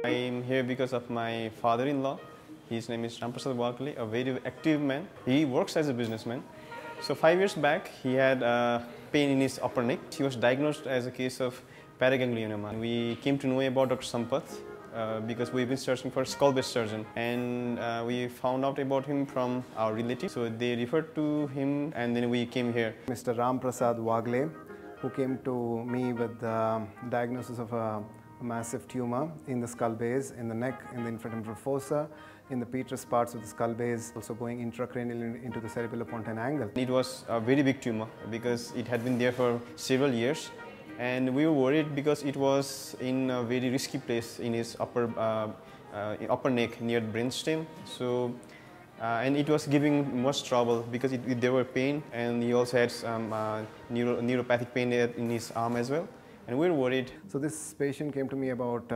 I am here because of my father-in-law. His name is Sampath Prasad Rao, a very active man. He works as a businessman. So 5 years back, he had pain in his upper neck. He was diagnosed as a case of paraganglionoma. We came to know about Dr. Sampath because we've been searching for a skull-based surgeon, and we found out about him from our relatives. So they referred to him, and then we came here. Mr. Ram Prasad Wagle, who came to me with the diagnosis of a massive tumor in the skull base, in the neck, in the infratemporal fossa, in the petrous parts of the skull base, also going intracranial into the cerebellopontine angle. It was a very big tumor because it had been there for several years, and we were worried because it was in a very risky place in his upper neck near the brainstem. So, and it was giving much trouble because there were pain, and he also had some neuropathic pain in his arm as well. And we were worried. So this patient came to me about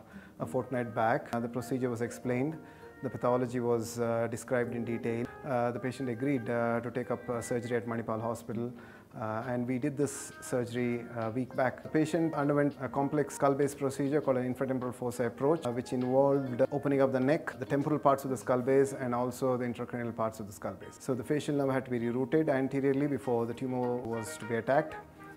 a fortnight back. The procedure was explained. The pathology was described in detail. The patient agreed to take up surgery at Manipal hospital, and we did this surgery a week back. The patient underwent a complex skull-based procedure called an infratemporal fossa approach, which involved opening up the neck, the temporal parts of the skull base, and also the intracranial parts of the skull base. So the facial nerve had to be rerouted anteriorly before the tumor was to be attacked.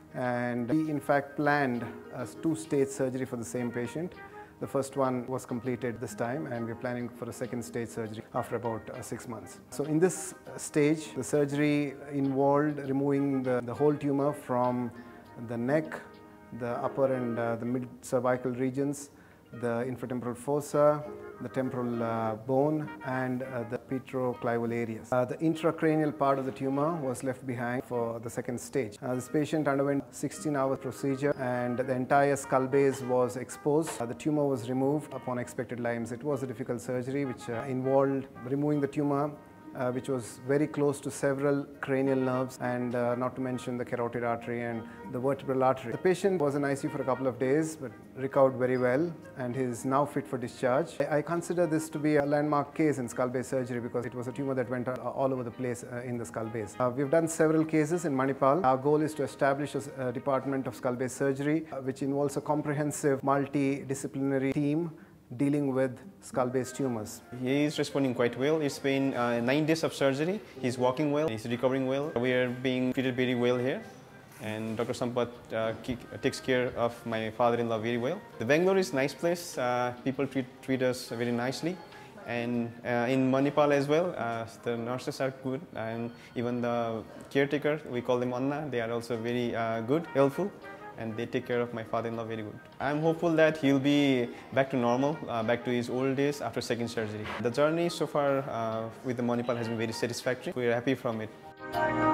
And we in fact planned a two-stage surgery for the same patient. The first one was completed this time, and we're planning for a second stage surgery after about 6 months. So in this stage, the surgery involved removing the whole tumor from the neck, the upper and the mid-cervical regions, the infratemporal fossa, the temporal bone, and the petroclival areas. The intracranial part of the tumor was left behind for the second stage. This patient underwent 16-hour procedure, and the entire skull base was exposed. The tumor was removed upon expected lines. It was a difficult surgery which involved removing the tumor, which was very close to several cranial nerves, and not to mention the carotid artery and the vertebral artery. The patient was in ICU for a couple of days but recovered very well, and is now fit for discharge. I consider this to be a landmark case in skull-based surgery because it was a tumor that went all over the place in the skull base. We've done several cases in Manipal. Our goal is to establish a department of skull-based surgery which involves a comprehensive multidisciplinary team dealing with skull-based tumors. He is responding quite well. It's been 9 days of surgery. He's walking well. He's recovering well. We are being treated very well here, and Dr. Sampath takes care of my father-in-law very well. The Bangalore is a nice place. People treat us very nicely, and in Manipal as well, the nurses are good, and even the caretaker, we call them Anna, they are also very good, helpful, and they take care of my father-in-law very good. I'm hopeful that he'll be back to normal, back to his old days after second surgery. The journey so far with the Manipal has been very satisfactory. We are happy from it.